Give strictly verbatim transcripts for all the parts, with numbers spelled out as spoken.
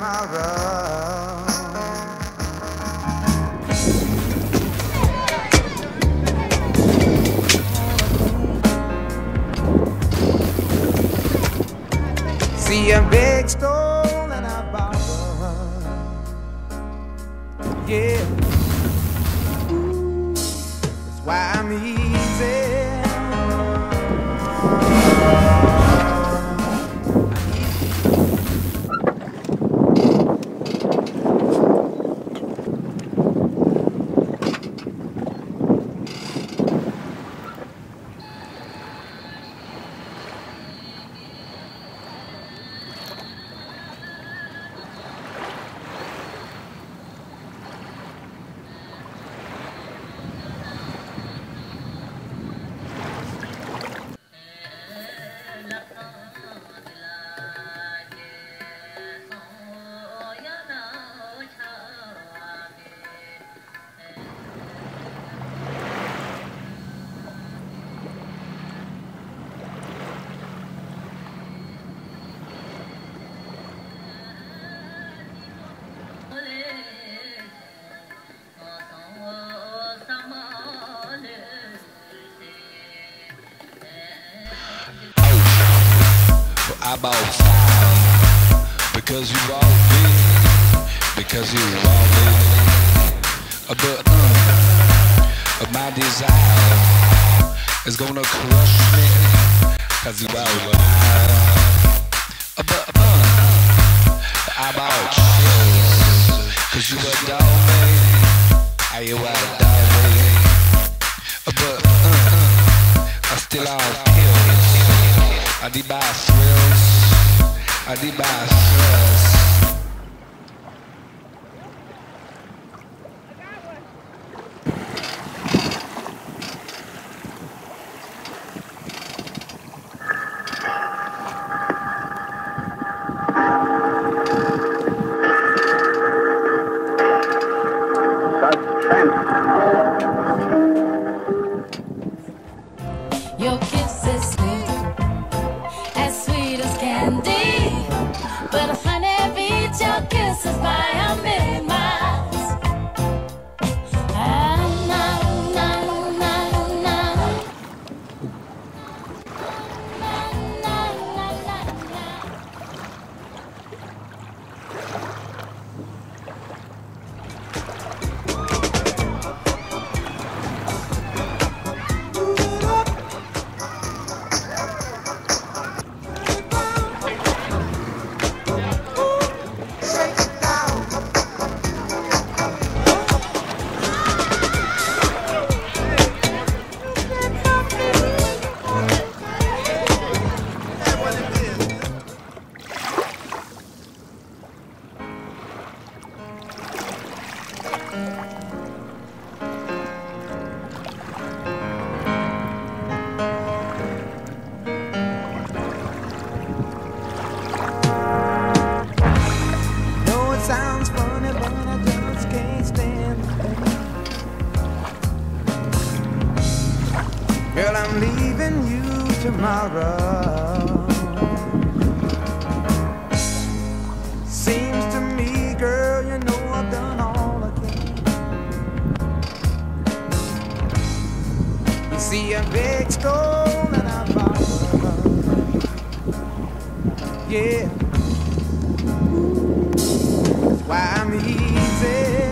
tomorrow. See a big stone and I borrow. Yeah, that's why I'm easy. I bought five because you bought me, because you bought me. But uh, my desire is gonna crush me, cause you bought wild. But uh, I bought chills, cause you adore me, how you adore me. But uh, I still on pills. I did buy thrills, I did buy thrills. Your kiss is sweet, as sweet as candy. But honey, beat your kisses by a million miles. Ah, no, no, no, no. No, no, no, no, no. Sounds funny, but I just can't stand the pain. Girl, I'm leaving you tomorrow. Seems to me, girl, you know I've done all I can. You see a big stone and I borrow. Yeah, why I'm easy.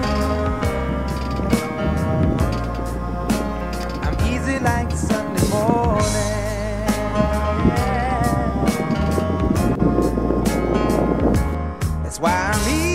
I'm easy like Sunday morning. That's why I'm easy.